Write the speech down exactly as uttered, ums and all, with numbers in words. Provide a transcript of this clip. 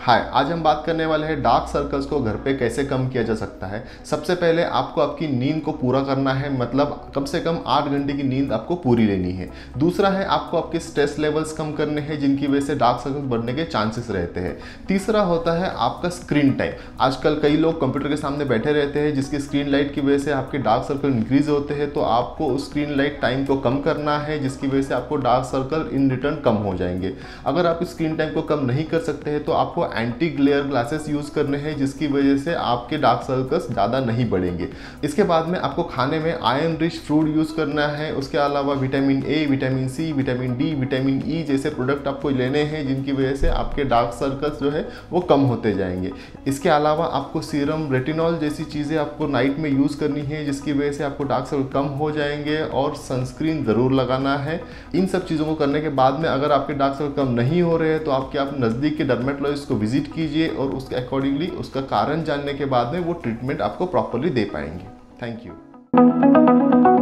हाय, आज हम बात करने वाले हैं डार्क सर्कल्स को घर पे कैसे कम किया जा सकता है। सबसे पहले आपको आपकी नींद को पूरा करना है, मतलब कम से कम आठ घंटे की नींद आपको पूरी लेनी है। दूसरा है आपको आपके स्ट्रेस लेवल्स कम करने हैं जिनकी वजह से डार्क सर्कल्स बढ़ने के चांसेस रहते हैं। तीसरा होता है आपका स्क्रीन टाइम। आजकल कई लोग कंप्यूटर के सामने बैठे रहते हैं जिसकी स्क्रीन लाइट की वजह से आपके डार्क सर्कल इंक्रीज होते हैं, तो आपको उस स्क्रीन लाइट टाइम को कम करना है जिसकी वजह से आपको डार्क सर्कल इन रिटर्न कम हो जाएंगे। अगर आप स्क्रीन टाइम को कम नहीं कर सकते हैं तो आपको एंटी ग्लेयर ग्लासेस यूज़ करने हैं जिसकी वजह से आपके डार्क सर्कल्स ज़्यादा नहीं बढ़ेंगे। इसके बाद में आपको खाने में आयरन रिच फ्रूट यूज़ करना है। उसके अलावा vitamin A, vitamin C, vitamin D, vitamin E जैसे प्रोडक्ट आपको लेने हैं जिनकी वजह से आपके डार्क सर्कल्स जो है वो कम होते जाएंगे। इसके अलावा आपको सीरम, रेटिनॉल जैसी चीज़ें आपको नाइट में यूज़ करनी है जिसकी वजह से आपको डार्क सर्कल कम हो जाएंगे, और सनस्क्रीन ज़रूर लगाना है। इन सब चीज़ों को करने के बाद में अगर आपके डार्क सर्कल कम नहीं हो रहे हैं तो आपके आप नज़दीक के डर्मेटोलॉजिस्ट को विजिट कीजिए और उसके अकॉर्डिंगली उसका कारण जानने के बाद में वो ट्रीटमेंट आपको प्रॉपरली दे पाएंगे। Thank you.